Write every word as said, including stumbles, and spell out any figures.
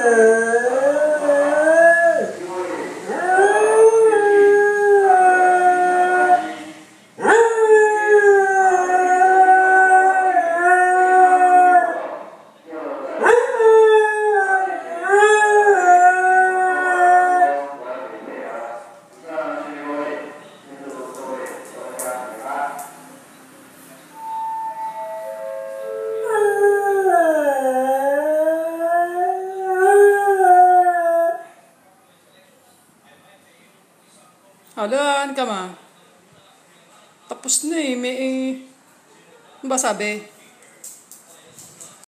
Halaan ka ma. Tapos na eh. May... Ano ba sabi?